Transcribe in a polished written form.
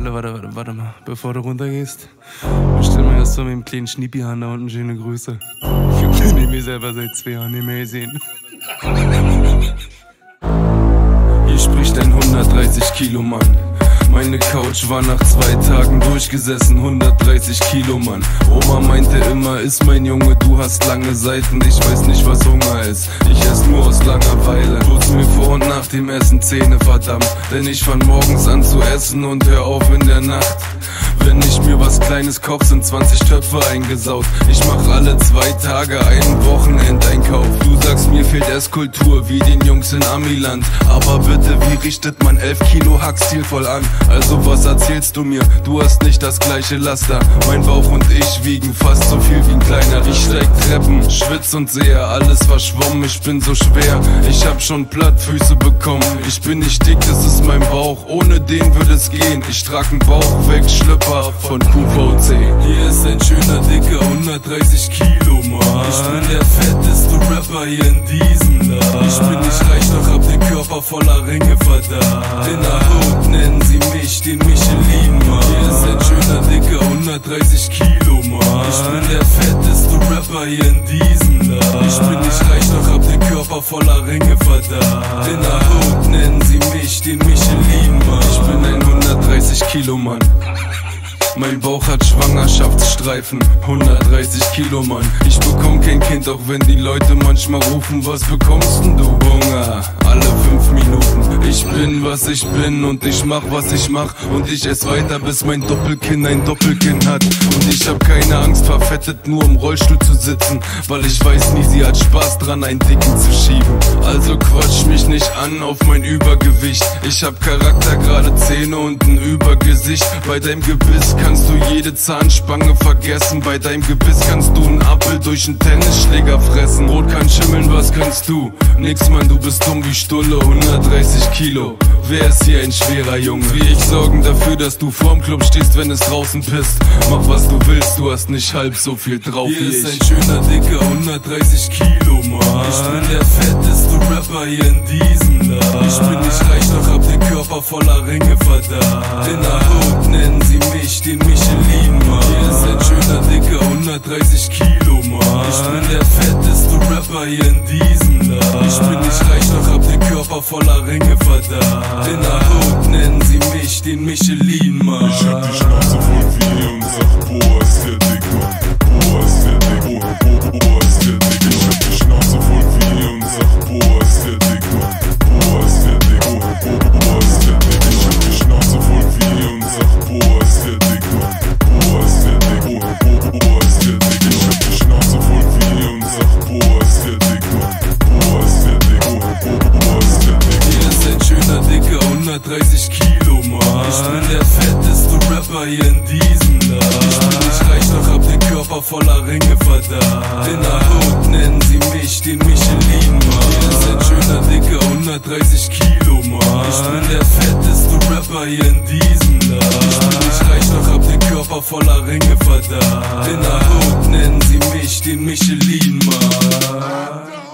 Warte mal, bevor du runtergehst, bestell mir erst so mit dem kleinen Schnippi-Hand da unten schöne Grüße. Ich bin mir selber seit 2 Jahren nicht mehr gesehen. Hier spricht ein 130 Kilo Mann. Meine Couch war nach 2 Tagen durchgesessen, 130 Kilo Mann. Oma meinte immer, iss mein Junge, du hast lange Seiten. Ich weiß nicht, was Hunger ist, ich ess nur aus Langeweile. Putz mir vor und nach dem Essen Zähne, verdammt. Denn ich fang morgens an zu essen und hör auf in der Nacht. Wenn ich mir was Kleines koch, sind 20 Töpfe eingesaut. Ich mach alle 2 Tage einen Wochenendeinkauf. Du sagst, mir fehlt Esskultur, wie den Jungs in Amiland. Aber bitte, wie richtet man 11 Kilo Hack stilvoll an? Also was erzählst du mir? Du hast nicht das gleiche Laster. Mein Bauch und ich wiegen fast so viel wie ein kleiner. Ich steig Treppen, schwitz und sehe alles verschwommen. Ich bin so schwer, ich hab schon Plattfüße bekommen. Ich bin nicht dick, das ist mein Bauch. Ohne den würde es gehen. Ich trag einen Bauch weg, Schlüpper von QVC. Hier ist ein schöner dicker 130 Kilo Mann. Ich bin der fetteste Rapper hier in diesem Land. Ich bin nicht reich, doch hab den Körper voller Ringe, verdammt. In der Haut nennen sie mich den Michelin Mann. Hier ist ein schöner dicker 130 Kilo Mann. Ich bin der fetteste Rapper hier in diesem Land. Ich bin nicht reich, doch hab den Körper voller Ringe, verdammt. In der Haut nennen sie mich den Michelin Mann. Ich bin ein 130 Kilo Mann. Mein Bauch hat Schwangerschaftsstreifen, 130 Kilo Mann. Ich bekomm kein Kind, auch wenn die Leute manchmal rufen, was bekommst denn du? Hunger, alle 5 Minuten. Ich bin, was ich bin und ich mach, was ich mach. Und ich ess weiter, bis mein Doppelkinn ein Doppelkinn hat. Und ich hab keine Angst, verfettet nur im Rollstuhl zu sitzen, weil ich weiß nie, sie hat Spaß dran, einen Dicken zu schieben. Also quatsch mich nicht an auf mein Übergewicht. Ich hab Charakter, gerade Zähne und ein Übergesicht. Bei deinem Gebiss kannst du jede Zahnspange vergessen. Bei deinem Gebiss kannst du einen Apfel durch einen Tennisschläger fressen. Brot kann schimmeln, was kannst du? Nix, Mann, du bist dumm wie Stulle, 130 Kilo. Wer ist hier ein schwerer Junge? Wie ich sorgen dafür, dass du vorm Club stehst, wenn es draußen pisst. Mach was du willst, du hast nicht halb so viel drauf wie ich. Hier ist ein schöner dicker 130 Kilo Mann. Ich bin der fetteste Rapper hier in diesem Land. Ich bin nicht reich, doch hab den Körper voller Ringe, verdammt. In der Haut nennen sie mich den Michelin Mann. Hier ist ein schöner dicker 130 Kilo Mann. Ich bin der fetteste Rapper hier in diesem Land. Ich bin nicht reich, doch hab den Körper voller Ringe, verdammt. In der Haut nennen sie mich den Michelin Mann. Ich hab die Schnauze voll wie und sag, boah, ist der dick, Mann. Boah, ist der dick, boah, ist der dick. Ich hab die Schnauze voll wie und sag, boah, ist der dick, Mann. Boah, ist der dick, boah, ist der dick. Ich hab die Schnauze voll wie und sag, boah, ist der dick, Mann. Boah, ist der dick, boah, ist der dick. Ich hab die Schnauze voll wie und sag, boah, ist der dick, Mann. Boah, ist der dick, boah, ist der dick. Hier ist ein schöner dicker 130 Kilo Mann. Ich bin der fetteste Rapper hier in diesem Land. Ich bin nicht reich, doch hab den Körper voller Ringe, verdammt. In der Haut nennen sie mich den Michelin Mann. Hier ist ein schöner dicker 130 Kilo Mann. Ich bin der fetteste Rapper hier in diesem Land. Ich bin nicht reich, doch hab den Körper voller Ringe, verdammt. In der Haut nennen sie mich den Michelin Mann.